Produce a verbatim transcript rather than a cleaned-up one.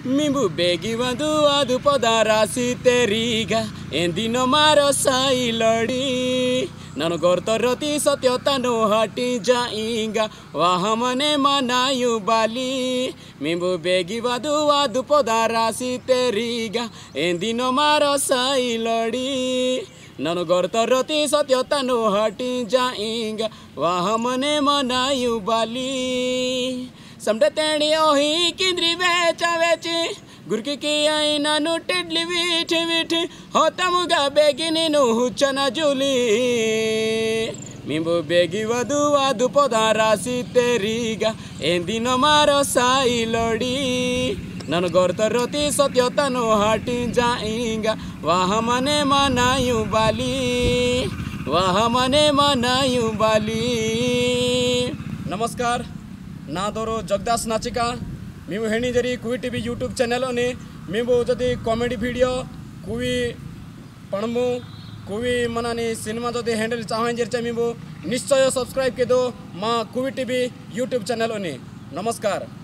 मिंबू बेगी वधु आदु पदा राशि तेरीगा एंदिनो मारो साई लड़ी ननु गोरतरती सत्यता नो हटी जाइंगा वाह मने मनायु बाली मिंबू बेगी वधु आदु पदा राशि तेरीगा एंदिनो मारो साई लड़ी ननु गोरतरती सत्यता नो हटी जाइंगा वाह मने मनायु बाली समटे तेणी ओही किंद्री वेचा वेची गुरकी की आई नानु टिडली वीठी वीठी होता मुगा बेगिनी नु हुचना जुली मिंबू बेगी वधु आदु पदा राशि तेरीगा एंदिनो मारो साई लड़ी ननु गोरतरती सत्यता नो हटी जाइंगा वाह मने मनायु बाली वाह मने मनायु बाली। नमस्कार ना दोरो जगदास नाचिका మేము हेणी जरी कुवी टीवी यूट्यूब चैनल ने మేము जदि कॉमेडी वीडियो कुवी पढ़मु कुवी मनानी सिनेमा जदि हैंडल चाहें जर మేము निश्चय सब्सक्राइब के दो माँ कुवी टीवी यूट्यूब चैनल ने। नमस्कार।